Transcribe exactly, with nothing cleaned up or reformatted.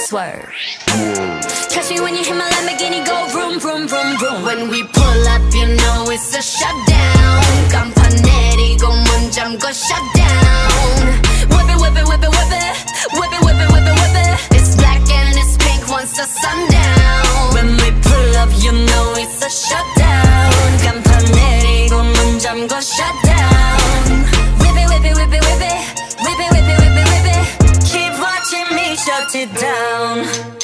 swerve. Catch me when you hear my Lamborghini go vroom, vroom, vroom, vroom. When we pull up, you know it's a shutdown. 간판 내리고 문 잠궈 shutdown. Whip it, whip it, whip it, whip it. Whip it, whip it, whip it, whip it. It's black and it's pink once the sun down. When we pull up, you know it's a shutdown. 간판 내리고 문 잠궈 shutdown. Whip it, whip it, whip it, whip it. Whip it, whip it, whip it, whip it. Keep watching me shut it down.